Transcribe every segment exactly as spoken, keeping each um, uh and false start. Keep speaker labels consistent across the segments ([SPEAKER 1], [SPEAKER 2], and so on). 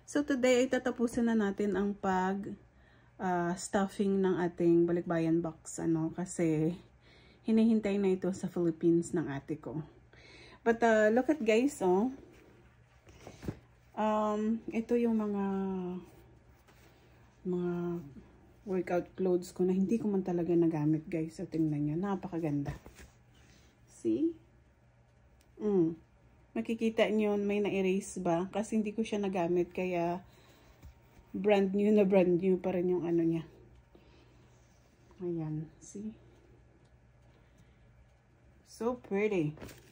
[SPEAKER 1] So today ay tatapusin na natin ang pag uh, stuffing ng ating balikbayan box, ano, kasi hinihintay na ito sa Philippines ng ate ko. But uh, look at guys, oh. Um, ito yung mga mga workout clothes ko na hindi ko man talaga nagamit, guys. So tingnan nyo, napakaganda. See? Mm. Makikita nyo, may na-erase ba? Kasi hindi ko siya nagamit, kaya brand new na brand new pa rin yung ano niya. Ayan, see? So pretty.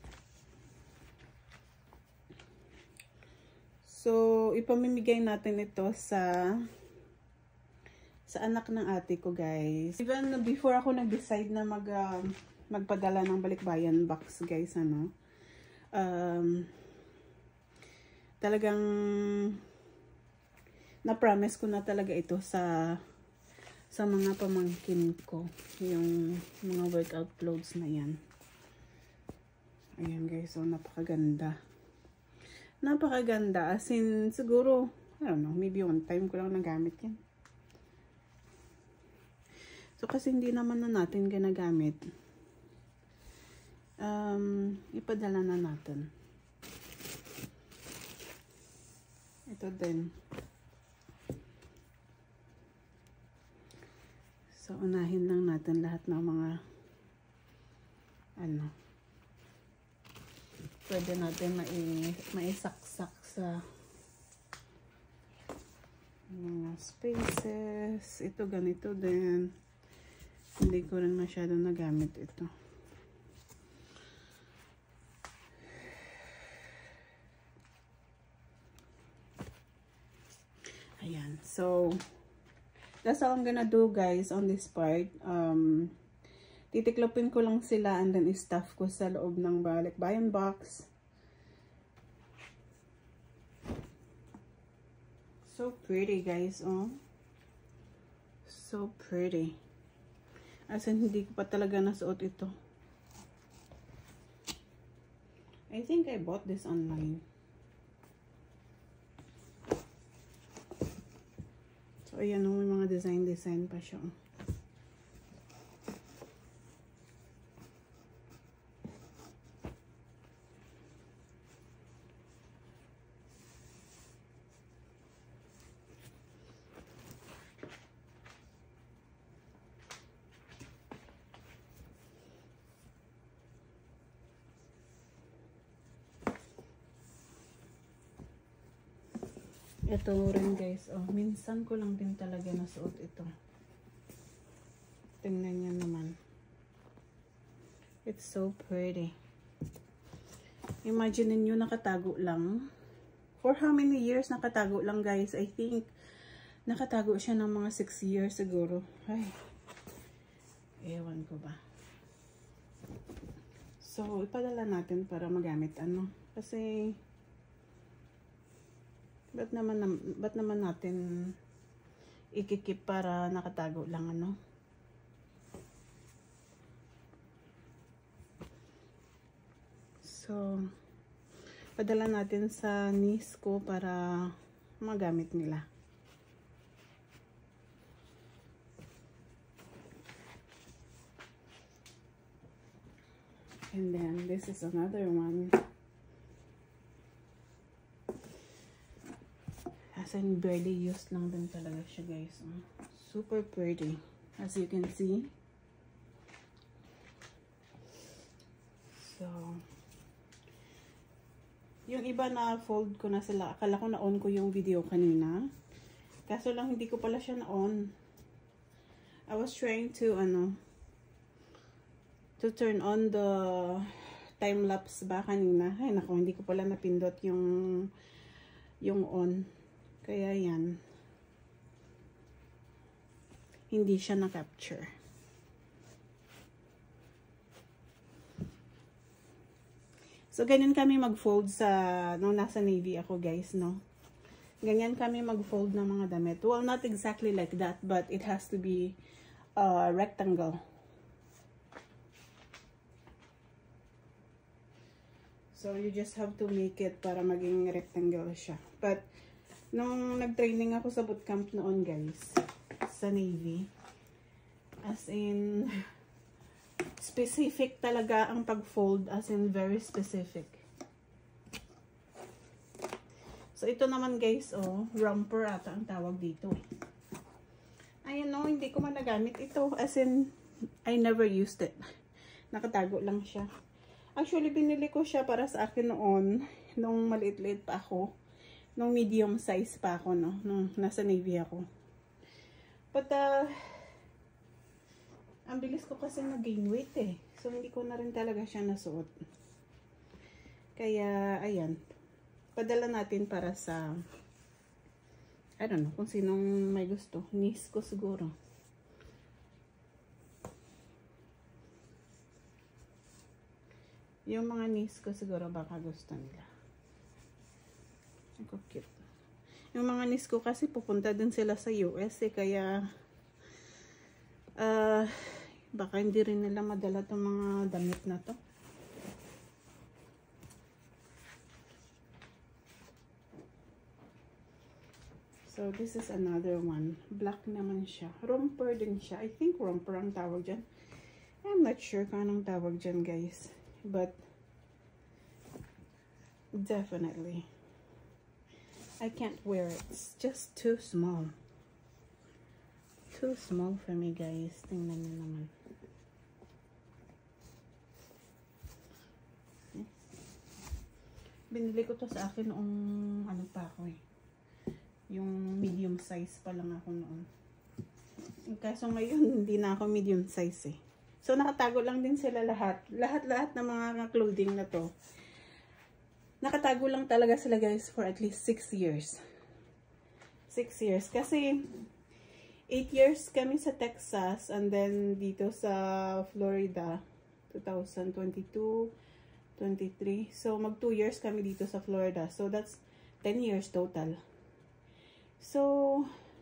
[SPEAKER 1] So, ipamimigay natin ito sa sa anak ng ate ko, guys. Even before ako nag-decide na mag, uh, magpadala ng balikbayan box, guys, ano, Um, talagang na-promise ko na talaga ito sa sa mga pamangkin ko, yung mga workout clothes na yan. Ayan guys, so napakaganda. Napakaganda, as in siguro, I don't know, maybe one time ko lang nagamit yan. So kasi hindi naman na natin ginagamit. Um, ipadala na natin. Ito din. So, unahin lang natin lahat ng mga ano, pwede natin mai, maisaksak sa mga spaces. Ito ganito din. Hindi ko rin masyado nagamit ito. Ayan. So, that's all I'm gonna do, guys, on this part. Um, titiklopin ko lang sila and then i-stuff ko sa loob ng balikbayan box. So pretty, guys, oh. So pretty. As in, hindi ko pa talaga nasuot ito. I think I bought this online. So, ayan, may mga design-design pa siya. Ito rin, guys. Oh, minsan ko lang din talaga nasuot ito. Tingnan niyo naman. It's so pretty. Imagine niyo nakatago lang. For how many years nakatago lang, guys? I think nakatago siya ng mga six years siguro. Ay. Ewan ko ba. So, ipadala natin para magamit ano. Kasi Ba't naman, ba't naman natin ikikip para nakatago lang, ano? So, padala natin sa niece ko para magamit nila. And then, this is another one. As in, barely used lang din talaga siya, guys. Super pretty. As you can see. So, yung iba na fold ko na sila. Akala ko na-on ko yung video kanina. Kaso lang, hindi ko pala siya na-on. I was trying to, ano, to turn on the time-lapse ba kanina. Ay, naku, hindi ko pala napindot yung, yung on. Kaya yan, hindi siya na-capture. So, ganyan kami mag-fold sa, nung nasa Navy ako, guys, no? Ganyan kami mag-fold ng mga damit. Well, not exactly like that, but it has to be a uh, rectangle. So, you just have to make it para maging rectangle siya. But, Nung nag-training ako sa bootcamp noon, guys, sa Navy, as in, specific talaga ang pag-fold, as in very specific. So, ito naman guys, oh, romper ata ang tawag dito. Ayun, no, hindi ko man nagamit ito, as in, I never used it. Nakatago lang siya. Actually, binili ko siya para sa akin noon, nung maliit-liit pa ako, nung medium size pa ako, no, nung nasa Navy ako. But, uh, ang bilis ko kasi nag-gain weight eh. So, hindi ko na rin talaga siya nasuot. Kaya, ayan. Padala natin para sa, I don't know, kung sinong may gusto. Niece ko siguro. Yung mga niece ko siguro baka gusto nila. Ako cute. Yung mga niece ko kasi pupunta din sila sa U S eh. Kaya, uh, baka hindi rin nila madala itong mga damit na to. So, this is another one. Black naman siya. Romper din siya. I think romper ang tawag dyan. I'm not sure kung anong tawag dyan, guys. But, definitely, I can't wear it. It's just too small. Too small for me, guys. Tingnan nyo naman. Binili ko to sa akin noong ano pa ako eh. Yung medium size pa lang ako noon. Kaso ngayon, hindi na ako medium size eh. So, nakatago lang din sila lahat. Lahat-lahat ng mga clothing na to. Nakatago lang talaga sila guys for at least six years. six years. Kasi, eight years kami sa Texas and then dito sa Florida, twenty twenty-two, twenty-three. So, mag two years kami dito sa Florida. So, that's ten years total. So,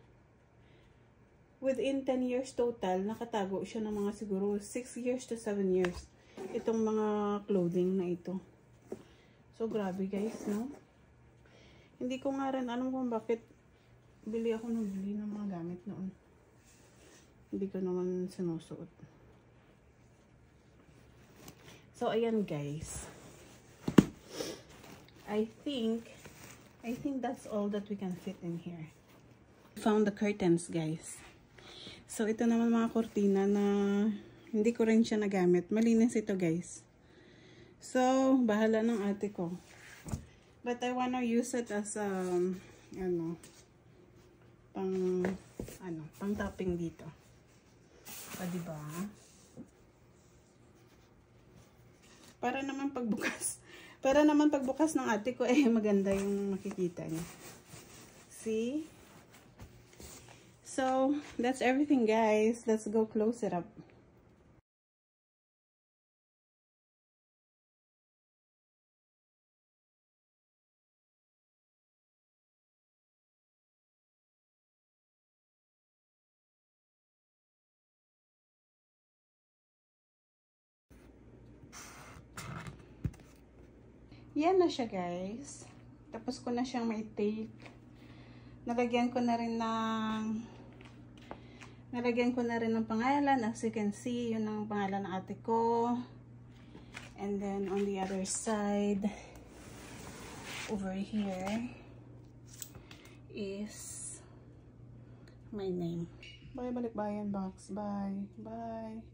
[SPEAKER 1] within ten years total, nakatago siya ng mga siguro six years to seven years. Itong mga clothing na ito. So, grabe guys, no? Hindi ko nga rin alam kung bakit bili ako ng bili ng mga gamit noon. Hindi ko naman sinusuot. So, ayan guys. I think, I think that's all that we can fit in here. Found the curtains, guys. So, ito naman mga kurtina na hindi ko rin siya nagamit. Malinis ito, guys. So, bahala ng ate ko. But I wanna use it as a, um, ano, pang, ano, pang topping dito. O, diba? Para naman pagbukas. Para naman pagbukas ng ate ko, eh, maganda yung makikita niya. See? So, that's everything, guys. Let's go close it up. Yan na siya, guys. Tapos ko na siyang may tape. Nalagyan ko na rin ng nalagyan ko na rin ng pangalan. As you can see, yun ang pangalan ng ate ko. And then, on the other side, over here, is my name. Bye, balikbayan box. Bye. Bye.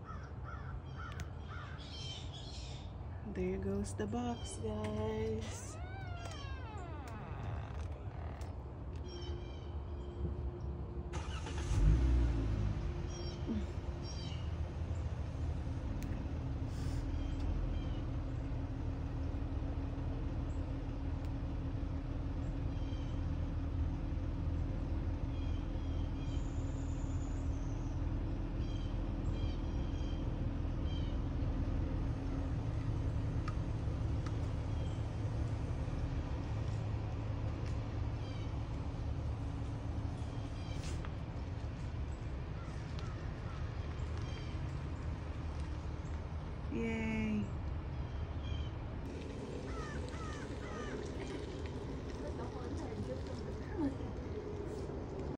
[SPEAKER 1] There goes the box, guys.